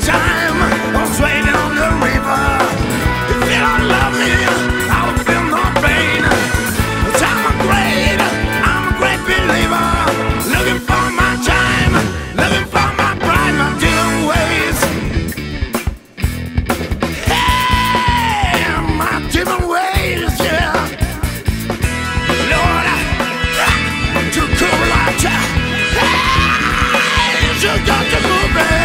time. I'm sailing on the river. If you don't love me, I will feel no pain. But I'm a great believer. Looking for my time, looking for my pride, my different ways. Hey, my different ways, yeah. Lord, to cool out. Hey, you got to move it.